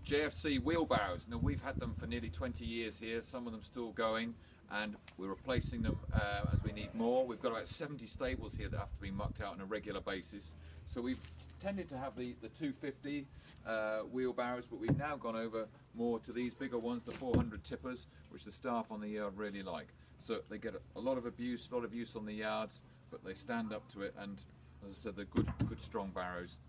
JFC wheelbarrows. Now we've had them for nearly 20 years here, some of them still going, and we're replacing them as we need more. We've got about 70 stables here that have to be mucked out on a regular basis. So we've tended to have the 250 wheelbarrows, but we've now gone over more to these bigger ones, the 400 tippers, which the staff on the yard really like. So they get a lot of abuse, a lot of use on the yards, but they stand up to it, and as I said, they're good strong barrows.